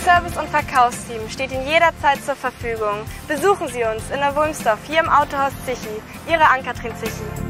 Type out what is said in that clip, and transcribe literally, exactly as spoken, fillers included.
Service- und Verkaufsteam steht Ihnen jederzeit zur Verfügung. Besuchen Sie uns in der Wulmsdorf hier im Autohaus Zichi. Ihre Ann-Kathrin Zichi.